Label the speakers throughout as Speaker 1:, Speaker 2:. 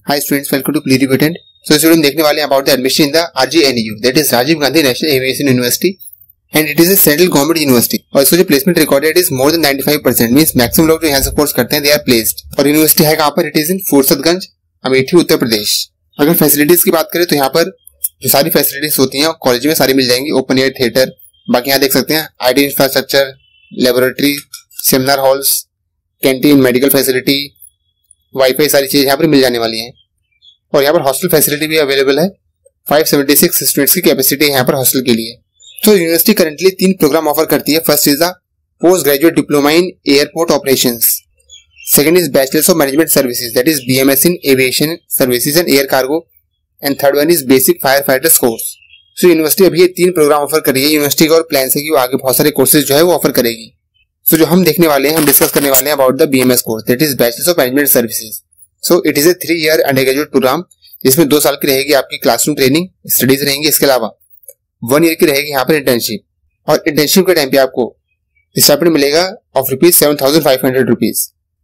Speaker 1: Hi students, welcome to Clear Patent. So students देखने वाले हैं about the admission in the RGNU, that is Rajiv Gandhi National Aviation University, and it is a central government university. और इसका जो placement recorded is more than 95%, means maximum लोग जो यहाँ से कोर्स करते हैं they are placed. और यूनिवर्सिटी है कहाँ पर? It is in Fursatganj, Amethi, Uttar Pradesh. अगर फैसिलिटीज की बात करें तो यहाँ पर जो सारी फैसिलिटीज होती हैं कॉलेज में सारी मिल जाएंगी. ओपन एयर थिएटर, बाकी यहाँ देख सकते हैं IT infrastructure, laboratory, seminar halls, canteen, medical facility, wifi, सारी चीज यहाँ पर मिल जाने वाली हैं. और यहाँ पर हॉस्टल फैसिलिटी भी अवेलेबल है. 576 स्टूडेंट्स की कैपेसिटी है यहाँ पर हॉस्टल के लिए. तो यूनिवर्सिटी करंटली 3 प्रोग्राम ऑफर करती है. First is the post graduate diploma in airport operations. Second is bachelors of management services, that is BMS in aviation services and air cargo. And third one is basic fire fighters course. So university अभी ये 3 programme offer कर रही है. University का और plan है कि वो आगे बहुत सारे कोर्सेज जो है वो ऑफर करेगी. सो जो हम देखने वाले हैं, हम डिस्कस करने वाले हैं about the BMS course, that is bachelors of management services. So it is a 3 year undergraduate programme, जिसमें 2 साल की रहेगी आपकी क्लासरूम ट्रेनिंग, स्टडीज रहेंगी. इसके अलावा 1 ईयर की रहेगी यहाँ पर इंटर्नशिप. और इंटर्नशिप के टाइम पे आपको स्टाइपेंड मिलेगा of ₹7,500.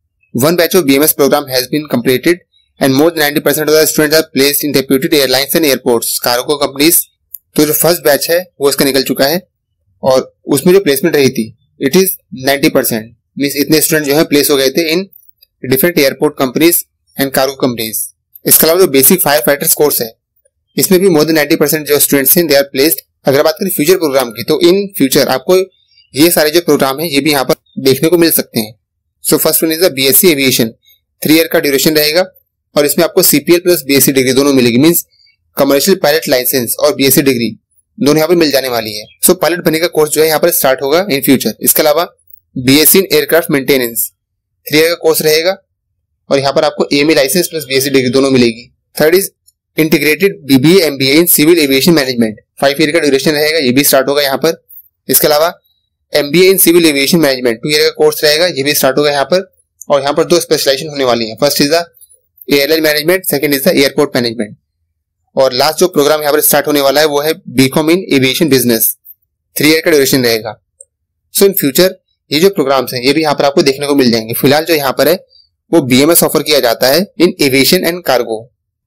Speaker 1: 1 batch of BMS programme has been completed and more than 90% of the students are placed in reputed airlines and airports, cargo companies. तो जो फर्स्ट बैच है वो इसका निकल चुका है और उसमें जो प्लेसमेंट रही थी इट इज 90%, मीन्स इतने स्टूडेंट जो है प्लेस हो गए थे in different airport companies and cargo companies. इसके अलावा जो बेसिक फायर फाइटर्स कोर्स है इसमें भी मोर देन 90% जो स्टूडेंट्स हैं दे आर प्लेस्ड. अगर बात करें फ्यूचर प्रोग्राम की, तो इन फ्यूचर आपको ये सारे जो प्रोग्राम है ये भी यहाँ पर देखने को मिल सकते हैं. So first one is the BSc aviation. 3 year का ड्यूरेशन रहेगा और इसमें आपको CPL प्लस BSc डिग्री दोनों मिलेगी, मीन्स कमर्शियल पायलट लाइसेंस और BSc डिग्री दोनों यहाँ पर मिल जाने वाली है. सो पायलट बनने का कोर्स जो है यहाँ पर स्टार्ट होगा इन फ्यूचर. इसके अलावा BSc in aircraft maintenance 3 year का कोर्स रहेगा और यहाँ पर आपको AMA licence plus BSc degree दोनों मिलेगी. Third is integrated BBA MBA in civil aviation management. 5 year का ड्यूरेशन रहेगा, ये भी स्टार्ट होगा यहाँ पर. इसके अलावा MBA in civil aviation management 2 year का कोर्स रहेगा, ये भी स्टार्ट होगा यहाँ पर. और यहाँ पर 2 स्पेशलाइजेशन होने वाली है. First is the airline management, second is the airport management. और लास्ट जो प्रोग्राम यहाँ पर स्टार्ट होने वाला है वो है BCom in aviation business. 3 year का ड्यूरेशन रहेगा. सो इन फ्यूचर ये जो प्रोग्राम्स हैं ये भी यहाँ पर आपको देखने को मिल जाएंगे. फिलहाल जो यहाँ पर है वो BMS ऑफर किया जाता है in aviation and cargo.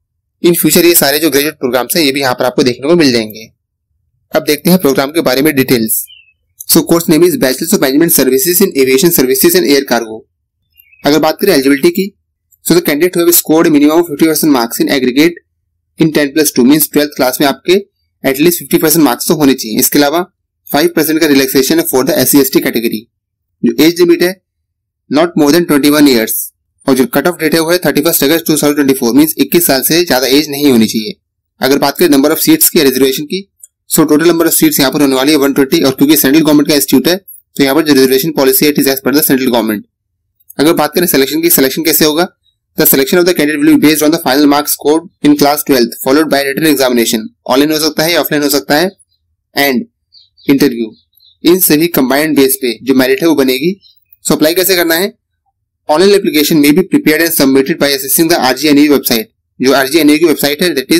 Speaker 1: In future ये सारे जो ग्रेजुएट प्रोग्राम्स हैं ये भी यहाँ पर आपको देखने को मिल जाएंगे. अब देखते हैं प्रोग्राम के बारे में details. So course name is bachelors of management services in aviation services and air cargo. अगर बात करें एलिजिबिलिटी की, so the candidate who have scored minimum 50% marks in aggregate in 10+2, means 12th class में आपके at least 50% marks तो होने चाहिए. इसके अलावा 5% का रिलैक्सेशन है फॉर द SC/ST कैटेगरी. जो एज लिमिट है नॉट मोर देन 21 ईयर्स. और जो कट ऑफ डेट है वो है 31 अगस्त 2024, मींस 21 साल से ज्यादा एज नहीं होनी चाहिए. अगर बात करें नंबर ऑफ सीट्स की रिजर्वेशन की, so total number of seats यहाँ पर होने वाली है 120. और क्योंकि सेंट्रल गवर्नमेंट का इंस्टीट्यूट है तो यहाँ पर जो रिजर्वेशन पॉलिसी है it is as per the central government. अगर बात करें सिलेक्शन की, सिलेक्शन कैसे होगा? The selection of the candidate will be based on the final marks scored in class 12th followed by written examination. Online हो सकता है या ऑफलाइन हो सकता है, एंड इंटरव्यू. इन सभी कंबाइंड बेस पे जो मेरिट है वो बनेगी. सो अप्लाई कैसे करना है? Online application may be prepared and submitted by accessing the RGNU website. जो RGNU की वेबसाइट है दैट इज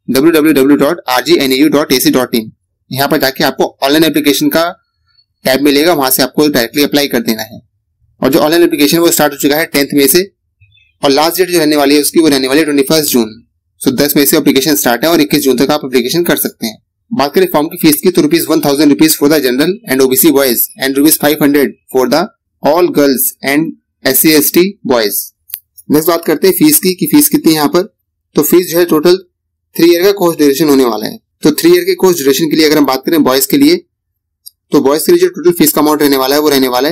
Speaker 1: www.rgnau.ac.in. यहाँ पर जाके आपको ऑनलाइन एप्लीकेशन का टैब मिलेगा, वहां से आपको डायरेक्टली अप्लाई कर देना है. और जो ऑनलाइन एप्लीकेशन वो स्टार्ट हो चुका है 10th मई से, और लास्ट डेट जो रहने वाली है उसकी वो रहने वाली है 21 जून. सो 10 मई से एप्लीकेशन स्टार्ट है और 21 जून तक आप एप्लीकेशन कर सकते हैं. बात करें फॉर्म की फीस की, तो ₹1,000 for the general and OBC boys and ₹500 for the all girls and SC/ST boys. Next बात करते हैं फीस की कि फीस कितनी है यहाँ पर. तो फीस जो है टोटल 3 ईयर का कोर्स ड्यूरेशन होने वाला है. तो 3 ईयर के कोर्स ड्यूरेशन के लिए अगर हम बात करें बॉयज के लिए, तो बॉयज के लिए जो टोटल फीस का अमाउंट रहने वाला है वो रहने वाला है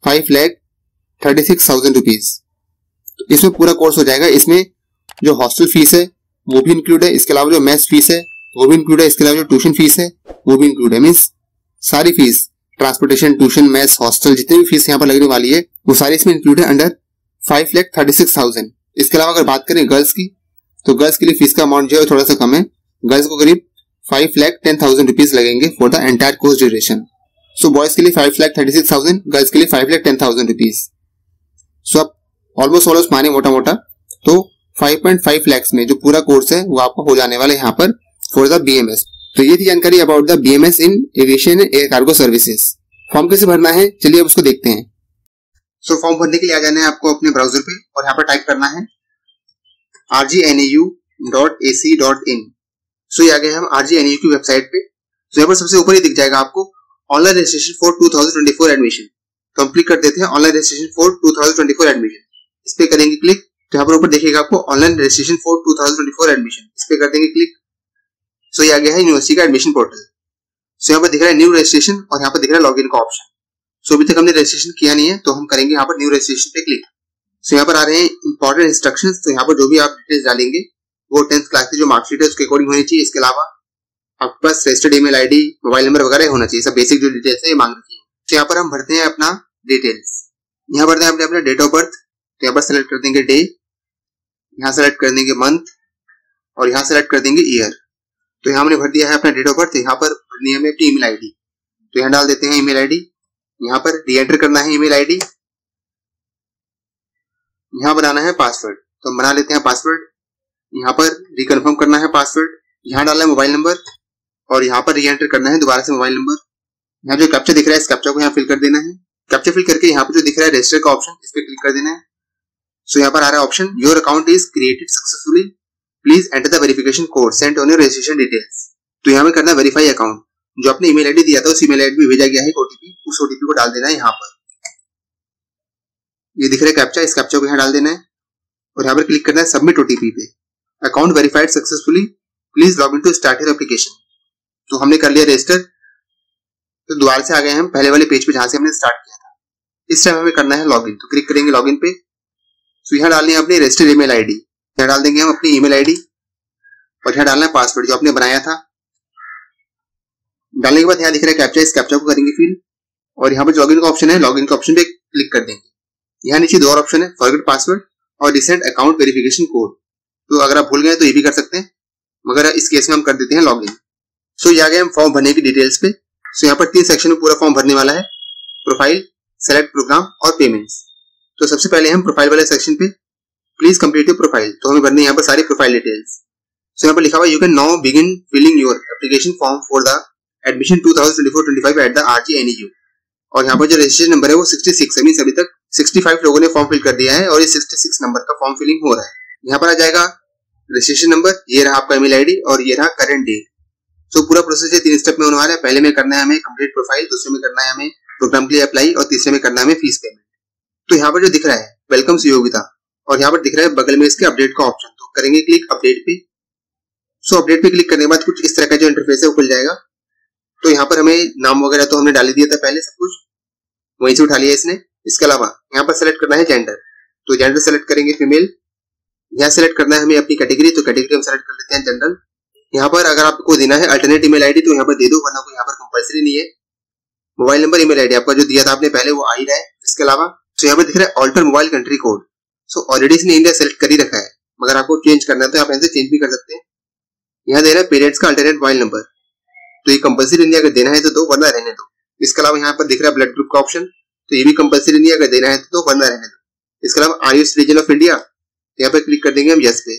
Speaker 1: ₹5,36,000. तो इसमें पूरा कोर्स हो जाएगा. इसमें जो हॉस्टल फीस है वो भी इंक्लूड है, इसके अलावा जो मेस फीस है वो भी इंक्लूड है, इसके अलावा जो ट्यूशन फीस है वो भी इंक्लूड है. मीन्स सारी fees, transportation, tuition, mess, hostel, जितनी भी फीस यहाँ पर लगने वाली है वो सारी इसमें इंक्लूड है अंडर 5,36,000. इसके अलावा अगर बात करें गर्ल्स की, तो गर्ल्स के लिए फीस का अमाउंट जो है थोड़ा सा कम है. गर्ल्स को करीब ₹5,10,000 लगेंगे for the entire course duration. So boys के लिए 5,36,000, गर्ल्स के लिए ₹5,10,000. सो आप ऑलमोस्ट माने मोटा मोटा तो 5.5 लाख में जो पूरा कोर्स है वो आपको हो जाने वाला है यहाँ पर फॉर द BMS. तो ये थी जानकारी about the BMS in aviation air cargo services. Form कैसे भरना है चलिए अब उसको देखते हैं. सो फॉर्म भरने के लिए आ जाना है आपको अपने ब्राउजर पे और यहाँ पर टाइप करना है rgnau.ac.in। सो ये आ गए हम RGNAU की वेबसाइट पे। तो यहाँ पर सबसे ऊपर ही दिख जाएगा आपको ऑनलाइन रजिस्ट्रेशन फॉर 2024 एडमिशन। तो हम क्लिक कर देते हैं ऑनलाइन रजिस्ट्रेशन फॉर 2024 एडमिशन। इस पे करेंगे क्लिक तो यहाँ पर ऊपर देखिएगा आपको ऑनलाइन रजिस्ट्रेशन फॉर 2024 एडमिशन। इस पे कर देंगे क्लिक। सो ये आ गया है यूनिवर्सिटी का एडमिशन पोर्टल। सो यहाँ पर दिख रहा है न्यू रजिस्ट्रेशन और यहाँ पर दिख रहा है लॉगिन का ऑप्शन। सो अभी तक हमने रजिस्ट्रेशन किया नहीं है तो हम करेंगे यहाँ पर न्यू रजिस्ट्रेशन पे क्लिक। सो यहाँ पर आ रहे हैं इंपॉर्टेंट इंस्ट्रक्शंस। तो यहाँ पर जो भी आप डिटेल्स डालेंगे वो 10th क्लास की जो मार्कशीट है उसके अकॉर्डिंग होनी चाहिए। इसके अलावा आपके पास registered email ID, mobile number वगैरह होना चाहिए। सब बेसिक जो डिटेल्स है ये मांग रखी है। तो यहाँ पर हम भरते हैं अपना डिटेल्स। यहाँ भरते हैं अपना डेट ऑफ बर्थ। तो यहाँ पर सेलेक्ट कर देंगे डे, यहाँ सेलेक्ट कर देंगे मंथ और यहाँ सेलेक्ट कर देंगे ईयर। तो यहाँ हमने भर दिया है अपना डेट ऑफ बर्थ। यहाँ पर भरनी है हमें अपनी ईमेल आईडी। तो यहाँ डाल देते हैं ईमेल आईडी। यहाँ पर री एंटर करना है ईमेल आईडी। यहाँ बनाना है पासवर्ड। तो हम बना लेते हैं पासवर्ड। यहाँ पर रिकन्फर्म करना है पासवर्ड। यहाँ डालना है मोबाइल नंबर और यहाँ पर री एंटर करना है दोबारा से मोबाइल नंबर। यहाँ जो कैप्चा दिख रहा है इस कैप्चा को यहाँ फिल कर देना है। कैप्चा फिल करके यहाँ पर जो दिख रहा है रजिस्टर का ऑप्शन इस पे क्लिक कर देना है। सो यहाँ पर आ रहा है option your account is created successfully, please enter the verification code sent on your registration details. तो यहाँ में करना है वेरीफाई अकाउंट। जो आपने ईमेल आईडी दिया था उस ईमेल आईडी में भेजा गया है ओटीपी, उस ओटीपी को डाल देना है यहाँ पर। ये दिख रहा है कैप्चा, इस कैप्चा को यहाँ डाल देना है और यहाँ पर क्लिक करना है सबमिट ओटीपी पे। Account verified successfully, please log in to start your application. तो हमने कर लिया रजिस्टर। तो दोबारा से आ गए हम पहले वाले पेज पे जहां से हमने स्टार्ट किया था। इस टाइम हमें करना है लॉगिन। तो क्लिक करेंगे लॉगिन पे। तो यहाँ डालनी है अपनी रजिस्टर्ड ईमेल आईडी। यहाँ डाल देंगे हम अपनी ईमेल आईडी और यहाँ डालना है पासवर्ड जो आपने बनाया था। डालने के बाद यहाँ दिख रहा है कैप्चा, इस कैप्चा को करेंगे फिल और यहाँ पर लॉगिन का ऑप्शन है, लॉगिन के ऑप्शन पे क्लिक कर देंगे। यहाँ नीचे दो और ऑप्शन है, फॉरगेट पासवर्ड और रिसेंट अकाउंट वेरिफिकेशन कोड। तो अगर आप भूल गए तो ये भी कर सकते हैं, मगर इस केस में हम कर देते हैं लॉगिन। सो ये आ गए हम फॉर्म भरने की डिटेल्स पे। सो यहाँ पर 3 सेक्शन में पूरा फॉर्म भरने वाला है, प्रोफाइल, सेलेक्ट प्रोग्राम और पेमेंट्स। तो सबसे पहले हम प्रोफाइल वाले सेक्शन पे प्लीज कंप्लीट योर प्रोफाइल। तो हमें भरनी है यहाँ पर सारी प्रोफाइल डिटेल्स। सो यहाँ पर लिखा हुआ you can now begin filling your application form for the admission 2024-25 at the RGNAU। और यहाँ पर जो रजिस्ट्रेशन नंबर है वो 66 है, मींस अभी तक 65 लोगों ने फॉर्म फिल कर दिया है और ये 66 नंबर का फॉर्म फिलिंग हो रहा है। यहाँ पर आ जाएगा रजिस्ट्रेशन नंबर, ये रहा आपका ईमेल आईडी और ये रहा करंट डेट। सो पूरा प्रोसेस ये 3 स्टेप में होने वाला है। पहले में करना है हमें कंप्लीट प्रोफाइल, दूसरे में करना है हमें प्रोग्राम के लिए अप्लाई और तीसरे में करना है हमें फीस पेमेंट। तो यहाँ पर जो दिख रहा है वेलकम सुयोगिता और यहाँ पर दिख रहा है बगल में इसके अपडेट का ऑप्शन। तो करेंगे क्लिक अपडेट पे। सो अपडेट पे क्लिक करने के बाद कुछ इस तरह का जो इंटरफेस है वो खुल जाएगा। तो यहाँ पर हमें नाम वगैरह तो हमने डाल दिया था पहले, सब कुछ वहीं से उठा लिया इसने। इसके अलावा यहाँ पर सेलेक्ट करना है जेंडर। तो जेंडर सेलेक्ट करेंगे फीमेल। यहाँ सेलेक्ट करना है हमें अपनी कैटेगरी। तो कैटेगरी हम सेलेक्ट कर लेते हैं जनरल। यहाँ पर अगर आपको देना है अल्टरनेट ईमेल आईडी तो यहाँ पर दे दो, वरना कोई यहाँ पर कंपलसरी नहीं है। मोबाइल नंबर ईमेल आईडी आपका जो दिया था आपने पहले वो आ ही रहा है। इसके अलावा तो यहाँ पर दिख रहा है alter mobile country code. So already इसने इंडिया सेलेक्ट कर ही रखा है, मगर आपको चेंज करना है तो आप ऐसे चेंज भी कर सकते हैं। यहाँ दे रहा है पेरेंट्स का अल्टरनेट मोबाइल नंबर। तो ये कंपलसरी नहीं है, अगर देना है तो दो, वरना रहने दो। इसके अलावा यहाँ पर दिख रहा है ब्लड ग्रुप का ऑप्शन। तो ये भी कंपलसरी नहीं है, अगर देना है तो दो, वरना रहने दो। इसके अलावा are you citizen of India, यहाँ पर क्लिक कर देंगे हम यस पे।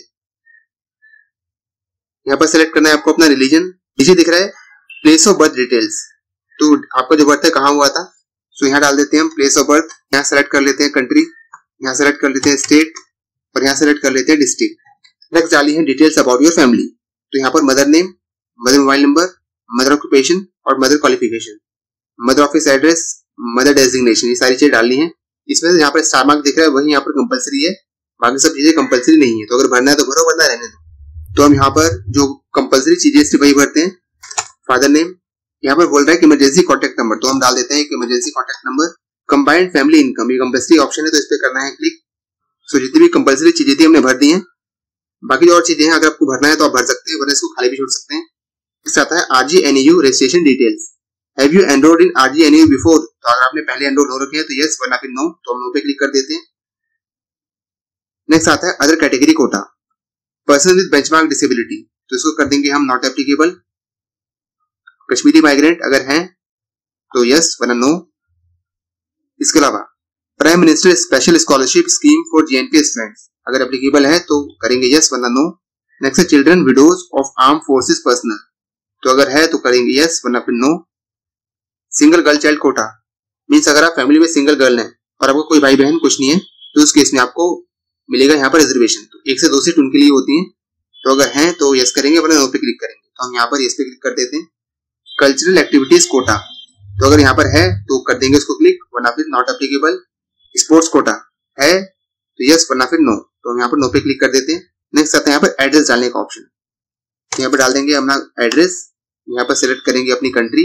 Speaker 1: यहाँ पर सेलेक्ट करना है आपको अपना रिलीजन। नीचे दिख रहा है प्लेस ऑफ बर्थ डिटेल्स। तो आपका जो बर्थ है कहाँ हुआ था, सो यहाँ डाल देते हैं हम प्लेस ऑफ बर्थ। यहाँ सेलेक्ट कर लेते हैं कंट्री, यहाँ सेलेक्ट कर लेते हैं स्टेट और यहाँ सेलेक्ट कर लेते हैं डिस्ट्रिक्ट। नेक्स्ट डाली है डिटेल्स अबाउट योर फैमिली। तो यहाँ पर mother name, mother mobile number, mother occupation और mother qualification, mother office address, mother designation, ये सारी चीजें डालनी है। इसमें से यहाँ पर स्टार मार्क दिख रहा है वही यहाँ पर कंपलसरी है, बाकी सब चीजें कंपलसरी नहीं है। तो अगर भरना है तो भरो, वरना रहने दो। तो हम यहाँ पर जो कंपलसरी चीजें सिर्फ वही भरते हैं। फादर नेम, यहाँ पर बोल रहा है कि इमरजेंसी कॉन्टेक्ट नंबर, तो हम डाल देते हैं कि emergency contact number. Combined family income, ये कंपलसरी ऑप्शन है तो इस पे करना है क्लिक। सो जितनी भी कंपलसरी चीजें थी हमने भर दी हैं। बाकी जो और चीजें हैं अगर आपको भरना है तो आप भर सकते हैं, वरना इसको खाली भी छोड़ सकते हैं। इससे आता है RGNAU registration details. Have you enrolled in RGNAU before? तो अगर आपने पहले एनरोल हो रखे हैं तो यस, वरना फिर नो। तो हम नो पे क्लिक कर देते हैं। नेक्स्ट आता है other category quota, person with benchmark disability. तो इसको कर देंगे हम नॉट एप्लीकेबल। कश्मीरी माइग्रेंट अगर हैं तो यस, वरना नो। इसके अलावा prime minister special scholarship scheme for JNK students, अगर एप्लीकेबल है तो करेंगे यस, वरना नो। नेक्स्ट है children widows of arm forces personal, तो अगर है तो करेंगे यस, वरना फिर no. Single girl child quota, means अगर आप फैमिली में सिंगल गर्ल हैं और आपको कोई भाई बहन कुछ नहीं है तो उस केस में आपको मिलेगा यहाँ पर रिजर्वेशन। तो 1 से 2 सीट उनके लिए होती हैं, तो अगर हैं तो यस करेंगे, वरना नो पे क्लिक करेंगे। तो हम यहाँ पर यस पे क्लिक कर देते हैं। कल्चरल एक्टिविटीज कोटा, तो अगर यहाँ पर है तो कर देंगे उसको क्लिक, वरना फिर नॉट एप्लीकेबल। स्पोर्ट्स कोटा है तो यस, वरना फिर नो, तो हम यहाँ पर नो पे क्लिक कर देते हैं। नेक्स्ट आता है यहाँ पर एड्रेस डालने का ऑप्शन। यहाँ पर डाल देंगे अपना एड्रेस, यहाँ पर सिलेक्ट करेंगे अपनी कंट्री,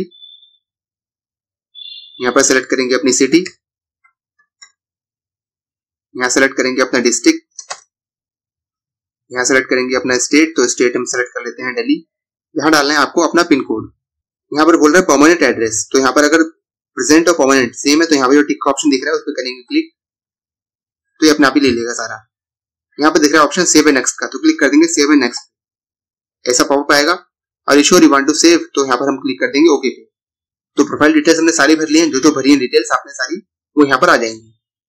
Speaker 1: यहाँ पर सिलेक्ट करेंगे अपनी सिटी, यहाँ सेलेक्ट करेंगे अपना डिस्ट्रिक्ट, यहाँ सेलेक्ट करेंगे अपना स्टेट, तो स्टेट हम सेलेक्ट कर लेते हैं दिल्ली। यहाँ डालना है आपको अपना पिन कोड। यहाँ पर बोल रहा है परमानेंट एड्रेस, तो यहाँ पर अगर प्रेजेंट और परमानेंट सेम है तो यहाँ पर जो टिक का ऑप्शन दिख रहा है उस पर करेंगे क्लिक, तो ये अपने आप ही ले लेगा सारा। यहाँ पर दिख रहा है ऑप्शन सेव एंड नेक्स्ट का, तो क्लिक कर देंगे सेव एंड नेक्स्ट, ऐसा पॉपअप आएगा। और sure you want to save, तो यहाँ पर हम क्लिक कर देंगे ओके पे। तो प्रोफाइल डिटेल्स हमने सारी भर ली हैं, जो भरी है डिटेल्स आपने सारी, वो यहाँ पर आ जाएंगी।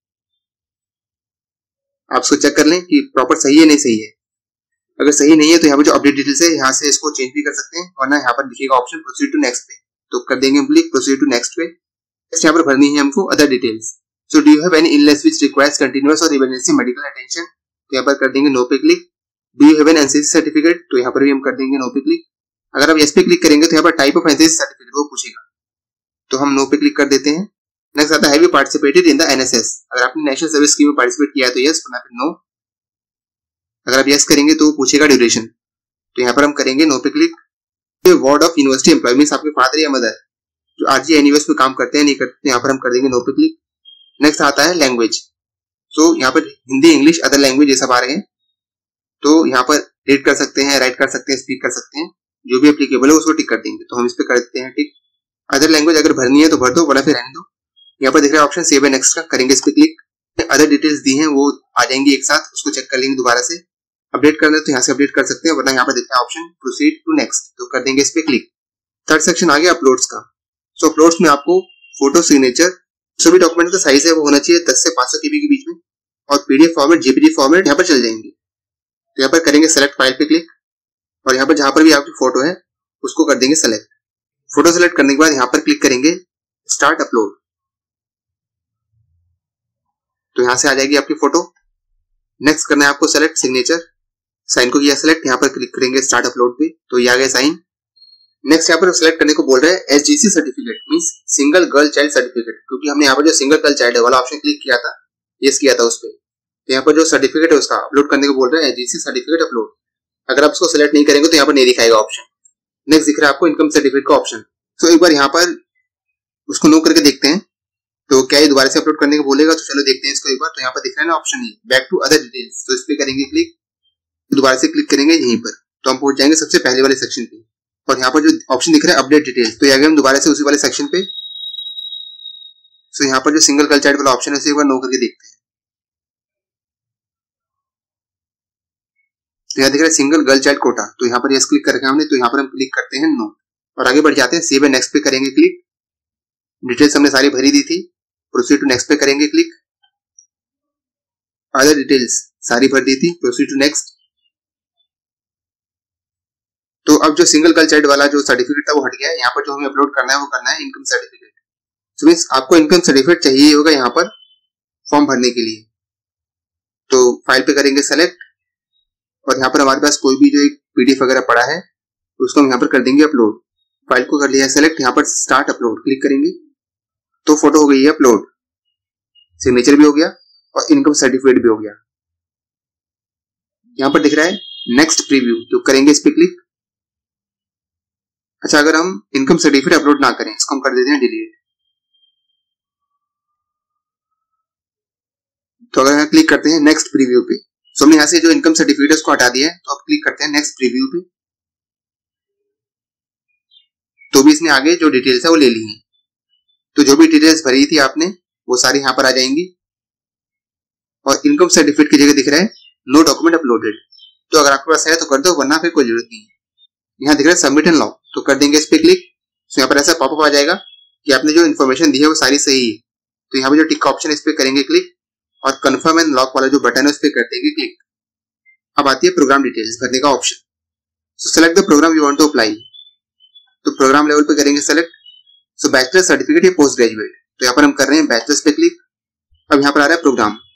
Speaker 1: आप इसको चेक कर लें कि प्रॉपर सही है नहीं सही है। अगर सही नहीं है तो यहाँ पर जो अपडेट डिटेल्स है यहाँ से इसको चेंज भी कर सकते हैं, वरना यहाँ पर दिखेगा ऑप्शन प्रोसीड टू नेक्स्ट पे, तो कर देंगे क्लिक प्रोसीड टू नेक्स्ट पे। यहाँ पर भरनी है हमको other details. So do you have any illness which requires continuous और इमरजेंसी मेडिकल अटेंशन, तो यहाँ पर कर देंगे नो पे click. Do you have an NCC certificate, तो यहाँ पर भी हम कर देंगे नो पे क्लिक। अगर आप यस पे क्लिक करेंगे तो यहाँ पर टाइप ऑफ एनसीसी सर्टिफिकेट वो पूछेगा, तो हम नो पे क्लिक कर देते हैं। नेक्स्ट आता है have you participated in the NSS, अगर आपने नेशनल सर्विस स्कीम में पार्टिसिपेट किया है तो यस, वरना फिर नो। अगर आप यस करेंगे तो पूछेगा ड्यूरेशन, तो यहाँ पर हम करेंगे नो पे click. Ward of university employ means आपके फादर या मदर जो आरजीएनयूएस में काम करते हैं नहीं करते, तो यहाँ पर हम कर देंगे नो पे क्लिक। नेक्स्ट आता है लैंग्वेज, तो यहाँ पर हिंदी इंग्लिश अदर लैंग्वेज ये सब आ रहे हैं, तो यहाँ पर रीड कर सकते हैं, राइट कर सकते हैं, स्पीक कर सकते हैं, जो भी एप्लीकेबल है उसको टिक कर देंगे, तो हम इस पे कर देते हैं टिक। अदर लैंग्वेज अगर भरनी है तो भर दो, वरना फिर रहने दो। यहाँ पर दिख रहा है ऑप्शन सेव एंड नेक्स्ट का, करेंगे इस पे क्लिक। अदर डिटेल्स दी हैं वो आ जाएंगी एक साथ, उसको चेक कर लेंगे दोबारा से। अपडेट करना है तो यहाँ से अपडेट कर सकते हैं, वरना यहाँ पर दिख रहा है ऑप्शन प्रोसीड टू नेक्स्ट, तो कर देंगे इस पे क्लिक। थर्ड सेक्शन आ गया अपलोड्स का। सो अपलोड्स में आपको फोटो, सिग्नेचर, सभी डॉक्यूमेंट का साइज है वो होना चाहिए 10 से 500 KB के बीच में, और पीडीएफ फॉर्मेट, जेपीजी फॉर्मेट यहाँ पर चल जाएंगे। तो यहाँ पर करेंगे सेलेक्ट फाइल पे क्लिक, और यहाँ पर जहां पर भी आपकी फोटो है उसको कर देंगे सेलेक्ट। फोटो सेलेक्ट करने के बाद यहाँ पर क्लिक करेंगे स्टार्ट अपलोड, तो यहाँ से आ जाएगी आपकी फोटो। नेक्स्ट करना है आपको सेलेक्ट सिग्नेचर, साइन को किया सेलेक्ट, यहाँ पर क्लिक करेंगे स्टार्ट अपलोड पे, तो ये आ गया साइन। नेक्स्ट यहाँ पर सेलेक्ट करने को बोल रहे हैं SGC certificate means single girl child certificate, क्योंकि हमने यहाँ पर जो सिंगल गर्ल चाइल्ड वाला ऑप्शन क्लिक किया था, यस किया था उस पर, तो यहाँ पर जो सर्टिफिकेट है उसका अपलोड करने को बोल रहे हैं एसजीसी सर्टिफिकेट अपलोड। अगर आप उसको सेलेक्ट नहीं करेंगे तो यहाँ पर नहीं दिखाएगा ऑप्शन। नेक्स्ट दिख रहा है आपको इनकम सर्टिफिकेट का ऑप्शन, तो एक बार यहाँ पर उसको नो करके देखते हैं तो क्या ये दोबारा से अपलोड करने को बोलेगा, तो चलो देखते हैं इसको एक बार। तो यहाँ पर दिख रहा है ना ऑप्शन ये बैक टू अदर डिटेल्स, तो इस पे करेंगे क्लिक, दोबारा से क्लिक करेंगे यहीं पर, तो हम पहुंच जाएंगे सबसे पहले वाले सेक्शन पे। और यहाँ पर जो ऑप्शन दिख रहा है अपडेट डिटेल्स, तो आगे हम दोबारा से उसी वाले सेक्शन पे। सो यहाँ पर जो सिंगल गर्ल चाइल्ड वाला ऑप्शन है उसे एक बार नो करके देखते हैं। तो यहाँ दिख रहा है सिंगल गर्ल चाइल्ड कोटा, तो यहाँ पर यस क्लिक करके हमने, तो यहाँ पर हम क्लिक करते हैं नो, और आगे बढ़ जाते हैं सेव एंड नेक्स्ट पे करेंगे क्लिक। डिटेल्स हमने सारी भरी दी थी, प्रोसीड टू नेक्स्ट पे करेंगे क्लिक। अदर डिटेल्स सारी भर दी थी, प्रोसीड टू नेक्स्ट। तो अब जो सिंगल गर्ल चाइल्ड वाला जो सर्टिफिकेट था वो हट गया है। यहाँ पर जो हमें अपलोड करना है वो करना है इनकम सर्टिफिकेट। तो मींस आपको इनकम सर्टिफिकेट चाहिए होगा यहाँ पर फॉर्म भरने के लिए, तो फाइल पे करेंगे सेलेक्ट, और यहाँ पर हमारे पास कोई भी जो एक पीडीएफ वगैरह पड़ा है उसको हम यहाँ पर कर देंगे अपलोड। फाइल को कर लिया सेलेक्ट, यहाँ पर स्टार्ट अपलोड क्लिक करेंगे, तो फोटो हो गई है अपलोड, सिग्नेचर भी हो गया और इनकम सर्टिफिकेट भी हो गया। यहाँ पर दिख रहा है नेक्स्ट प्रीव्यू, तो करेंगे इस पे क्लिक। अच्छा, अगर हम इनकम सर्टिफिकेट अपलोड ना करें, इसको हम कर देते हैं डिलीट। तो अगर हम क्लिक करते हैं नेक्स्ट प्रीव्यू पे, तो हमने यहाँ से जो इनकम सर्टिफिकेट है उसको हटा दिया है, तो अब क्लिक करते हैं नेक्स्ट प्रीव्यू पे, तो भी इसने आगे जो डिटेल्स है वो ले ली है। तो जो भी डिटेल्स भरी थी आपने वो सारी यहाँ पर आ जाएंगी, और इनकम सर्टिफिकेट की जगह दिख रहा है नो डॉक्यूमेंट अपलोडेड, तो अगर आपके पास है तो कर दो, वरना फिर कोई जरूरत नहीं है। यहाँ दिख रहा है सबमिट एंड लॉग, तो कर देंगे इस पे क्लिक। तो यहाँ पर ऐसा पॉपअप आ जाएगा कि आपने जो इन्फॉर्मेशन दी है वो सारी सही है। तो यहाँ पे जो टिक का ऑप्शन है इस पे करेंगे क्लिक, और कंफर्म एंड लॉक वाला जो बटन है उस पे कर देंगे क्लिक। अब आती है प्रोग्राम डिटेल्स भरने का option. So select the program you want to apply, तो प्रोग्राम लेवल पे करेंगे सेलेक्ट। सो बैचलर सर्टिफिकेट या पोस्ट ग्रेजुएट, तो यहाँ पर हम कर रहे हैं बैचलर्स पे क्लिक। अब यहाँ पर आ रहा है प्रोग्राम,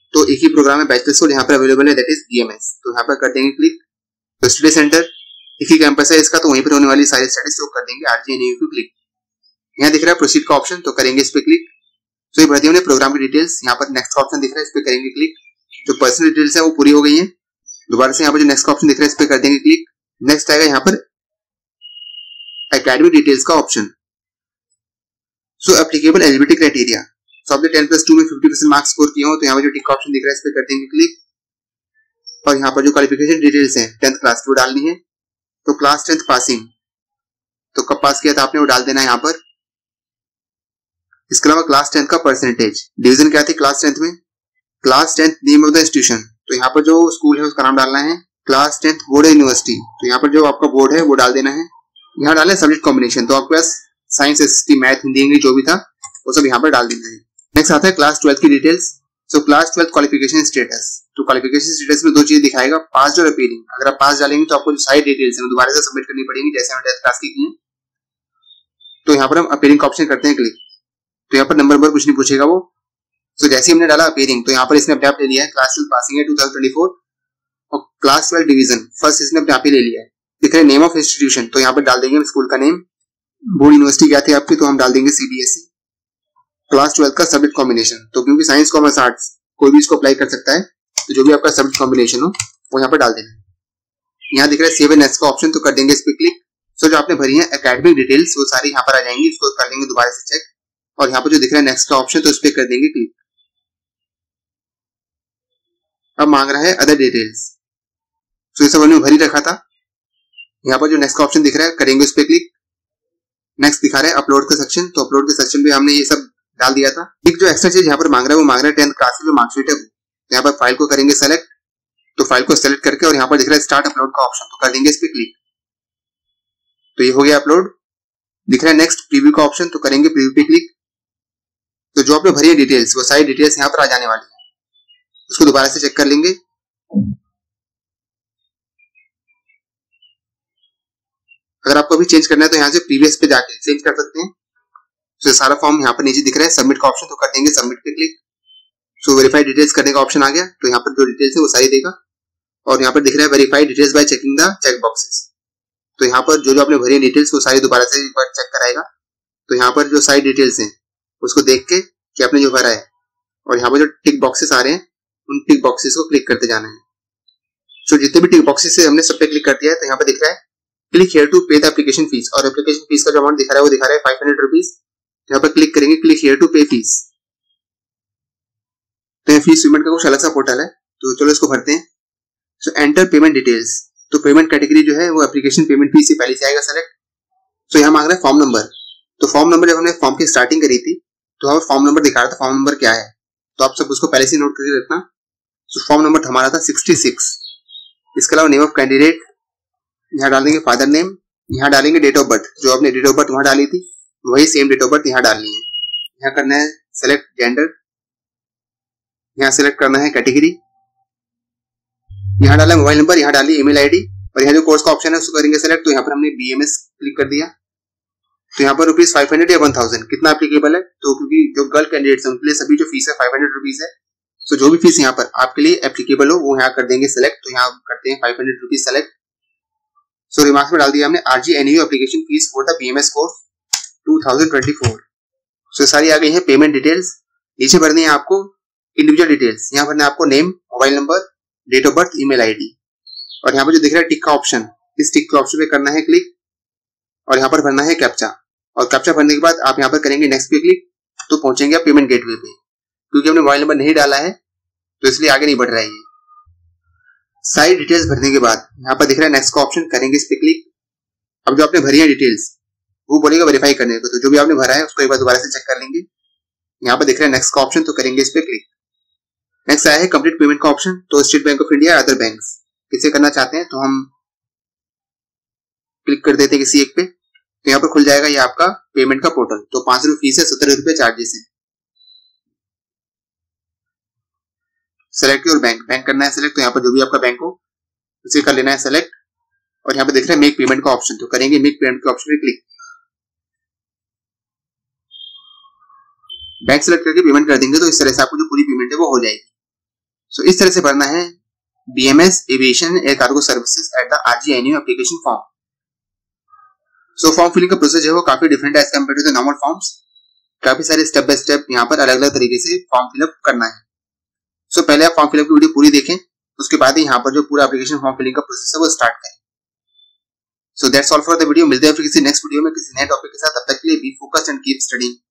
Speaker 1: तो एक ही प्रोग्राम है बैचलर्स कोड यहाँ पर अवेलेबल है, दैट इज BMS। तो यहाँ पर कर देंगे क्लिक। तो स्टडी सेंटर एक ही कैंपस है इसका, तो वहीं पर होने वाली सारी स्टडीज तो कर देंगे RGNAU पे क्लिक। यहाँ दिख रहा है प्रोसीड का ऑप्शन, तो करेंगे इस पे क्लिक। तो ये भर दिया हमने प्रोग्राम की डिटेल्स। यहाँ पर नेक्स्ट का ऑप्शन दिख रहा है, इस पे करेंगे क्लिक। जो पर्सनल डिटेल्स है वो पूरी हो गई है। दोबारा से यहाँ पर जो नेक्स्ट का ऑप्शन दिख रहा है इस पे कर देंगे क्लिक। नेक्स्ट आएगा यहाँ पर एकेडमिक डिटेल्स का option. So applicable eligibility criteria, so आपने 10+2 में 50% मार्क्स स्कोर किए हो तो यहाँ पर जो टिक का ऑप्शन दिख रहा है इस पे कर देंगे क्लिक। और यहाँ पर जो क्वालिफिकेशन डिटेल्स हैं 10th क्लास की वो डालनी है। तो क्लास 10th पासिंग, तो कब पास किया था आपने वो डाल देना है यहाँ पर। इसके अलावा क्लास 10th का परसेंटेज, डिवीजन क्या थी क्लास 10th में, class 10th name of the institution, तो यहाँ पर जो स्कूल है उसका नाम डालना है। क्लास 10th बोर्ड यूनिवर्सिटी, तो यहाँ पर जो आपका बोर्ड है वो डाल देना है। यहाँ डालना है सब्जेक्ट कॉम्बिनेशन, तो आपके पास science, SST, math, Hindi, English जो भी था वो सब यहाँ पर डाल देना है। नेक्स्ट आता है क्लास 12th की डिटेल्स। So class 12th qualification status, तो क्वालिफिकेशन स्टेटस में दो चीज दिखाएगा, पास और अपीयरिंग। अगर आप पास डालेंगे तो आपको जो सारी डिटेल्स है दोबारा से सबमिट करनी पड़ेगी जैसे हमने 10th क्लास की है। तो यहाँ पर हम अपीयरिंग का ऑप्शन करते हैं क्लिक। तो यहाँ पर नंबर कुछ नहीं पूछेगा वो। तो जैसे हमने डाला अपीयरिंग तो यहाँ पर इसने अपने आप ले लिया है, क्लास 12 पासिंग है 2024 और क्लास 12 डिवीजन फर्स्ट इसने अपने आप ही ले लिया है। दिख रहा है नेम ऑफ इंस्टीट्यूशन, तो यहाँ पर डाल देंगे स्कूल का नेम। बोर्ड यूनिवर्सिटी क्या थी आपकी, तो हम डाल देंगे CBSE। क्लास 12 का सब्जेक्ट कॉम्बिनेशन, तो क्योंकि साइंस, कॉमर्स, आर्ट्स कोई भी इसको अप्लाई कर सकता है, तो जो भी आपका सब्जेक्ट कॉम्बिनेशन हो वो यहाँ पर डाल देना है। यहाँ दिख रहा है सेव एंड नेक्स्ट का ऑप्शन, तो कर देंगे इस पे क्लिक। सो जो आपने भरी है एकेडमिक डिटेल्स वो सारी यहाँ पर आ जाएंगी, इसको कर लेंगे दोबारा से चेक। और यहाँ पर जो दिख रहा है नेक्स्ट का ऑप्शन, तो इस पे कर देंगे क्लिक। अब मांग रहा है अदर डिटेल्स, तो ये सब हमने भरी रखा था। यहाँ पर जो नेक्स्ट का ऑप्शन दिख रहा है करेंगे उस पे क्लिक। नेक्स्ट दिखा रहा है अपलोड का सेक्शन, तो अपलोड के सेक्शन पे हमने ये सब डाल दिया था। एक जो एक्स्ट्रा चीज यहाँ पर मांग रहा है वो मांग रहा है 10th क्लास की जो मार्कशीट है वो। यहाँ पर फाइल को करेंगे सेलेक्ट, तो फाइल को सेलेक्ट करके और यहाँ पर दिख रहा है स्टार्ट अपलोड का ऑप्शन, तो कर देंगे इस पे क्लिक। तो ये हो गया अपलोड। दिख रहा है नेक्स्ट प्रीव्यू का ऑप्शन, तो करेंगे प्रीव्यू पे क्लिक। तो जो आपने भरी है डिटेल्स वो सारी डिटेल्स यहाँ पर आ जाने वाली है, उसको दोबारा से चेक कर लेंगे। अगर आपको भी चेंज करना है तो यहाँ से प्रीवियस पे जाके चेंज कर सकते हैं। तो सारा फॉर्म यहाँ पर नीचे दिख रहा है सबमिट का ऑप्शन, तो कर देंगे सबमिट पे क्लिक। सो वेरीफाई डिटेल्स करने का ऑप्शन आ गया, तो यहाँ पर जो डिटेल्स है वो सारी देगा। और यहाँ पर दिख रहा है verify details by checking the check boxes, तो यहाँ पर जो आपने भरी डिटेल्स वो सारी दोबारा से एक बार चेक कराएगा। तो यहाँ पर जो सारी डिटेल्स हैं उसको देख के कि आपने जो भरा है, और यहाँ पर जो टिक बॉक्सेस आ रहे हैं उन टिक बॉक्सेस को क्लिक करते जाना है। सो जितने भी टिक बॉक्सेस है हमने सब पे क्लिक कर दिया है। तो यहाँ पर दिख रहा है click here to pay the application fees, और एप्लीकेशन फीस का जो अमाउंट दिखा रहा है वो दिखा रहा है 500 रुपीज। यहाँ पर क्लिक करेंगे click here to pay fees. तो फीस पेमेंट का कुछ अलग सा पोर्टल है, तो चलो इसको भरते हैं। सो एंटर पेमेंट डिटेल्स, तो पेमेंट कैटेगरी जो है वो एप्लीकेशन पेमेंट फीस से पहले से आएगा सेलेक्ट। तो यहाँ मांग रहा है फॉर्म नंबर, तो फॉर्म नंबर जब हमने फॉर्म की स्टार्टिंग करी थी तो हमें फॉर्म नंबर दिखा रहा था, फॉर्म नंबर क्या है, तो आप सब उसको पहले से नोट करके रखना। तो फॉर्म नंबर हमारा था 66। इसके अलावा नेम ऑफ कैंडिडेट यहाँ डाल देंगे, फादर नेम यहाँ डालेंगे, डेट ऑफ बर्थ जो आपने डेट ऑफ बर्थ वहां डाली थी वही सेम डेट ऑफ बर्थ यहाँ डालनी है। यहाँ करना है सेलेक्ट जेंडर, यहाँ सेलेक्ट करना है कैटेगरी, यहाँ डाला मोबाइल नंबर, यहाँ डाली ईमेल आईडी, और यहाँ जो कोर्स का ऑप्शन है उसको करेंगे सेलेक्ट। तो यहाँ पर हमने BMS क्लिक कर दिया। तो यहाँ पर रुपीज 500 या 1000 कितना एप्लीकेबल है, तो क्योंकि जो गर्ल कैंडिडेट्स हैं उनके लिए सभी जो फीस है 500 रुपीज है। तो जो भी फीस यहाँ पर आपके लिए एप्लीकेबल हो वो यहाँ कर देंगे सेलेक्ट। तो यहाँ करते हैं 500 रुपीज सेलेक्ट। सो रिमार्क्स में डाल दिया हमने RGNAU application fees for the BMS course 2024। So सारी आ गई है पेमेंट डिटेल्स। नीचे भरनी है आपको इंडिविजुअल डिटेल्स, यहाँ भरना है आपको name, mobile number, date of birth, email ID, और यहाँ पर जो दिख रहा है टिक का ऑप्शन, इस टिक के ऑप्शन पे करना है क्लिक, और यहाँ पर भरना है कैप्चा, और कैप्चा भरने के बाद आप यहाँ पर करेंगे नेक्स्ट पे क्लिक। तो पहुंचेंगे आप पेमेंट गेटवे पे। क्योंकि हमने मोबाइल नंबर नहीं डाला है तो इसलिए आगे नहीं बढ़ रहा है ये। सारी डिटेल्स भरने के बाद यहाँ पर दिख रहा है नेक्स्ट का ऑप्शन, करेंगे इस पे क्लिक। अब जो आपने भरी है डिटेल्स वो बोलेगा वेरीफाई करने को, तो जो भी आपने भरा है उसको एक बार दोबारा से चेक कर लेंगे। यहाँ पर दिख रहा है नेक्स्ट का ऑप्शन, तो करेंगे इस पे क्लिक। नेक्स्ट आया है कंप्लीट पेमेंट का ऑप्शन, तो State Bank of India, other banks किसे करना चाहते हैं तो हम क्लिक कर देते हैं किसी एक पे। तो यहाँ पर खुल जाएगा ये आपका पेमेंट का पोर्टल। तो 5 रुपए फीस है, 17 रुपए चार्जेस है। सेलेक्ट योर बैंक, बैंक करना है सेलेक्ट, तो यहाँ पर जो भी आपका बैंक हो उसे कर लेना है सेलेक्ट। और यहाँ पर दिख रहा है मेक पेमेंट का ऑप्शन, तो करेंगे मेक पेमेंट के ऑप्शन पे क्लिक। बैंक सेलेक्ट करके पेमेंट कर देंगे तो इस तरह से आपको जो पूरी पेमेंट है वो हो जाएगी। सो इस तरह से भरना है BMS aviation air cargo services at the RGNU application form. So form filling का प्रोसेस जो है वो काफी डिफरेंट है as compare to the normal forms. काफी सारे स्टेप बाय स्टेप यहाँ पर अलग अलग तरीके से फॉर्म फिलअप करना है। सो पहले आप फॉर्म फिलअप की वीडियो पूरी देखें, उसके बाद ही यहाँ पर जो पूरा एप्लीकेशन फॉर्म फिलिंग का प्रोसेस है वो स्टार्ट करें। So that's all for the video. मिलते हैं फिर किसी नेक्स्ट वीडियो में किसी नए टॉपिक के साथ। तब तक के लिए be focused and keep studying.